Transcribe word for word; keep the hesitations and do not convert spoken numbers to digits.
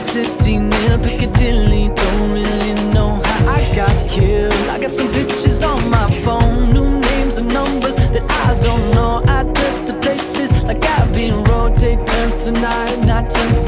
city near Piccadilly. Don't really know how I got here. I got some pictures on my phone, new names and numbers that I don't know. Address to places like Abbey Road. Day turns to night, night turns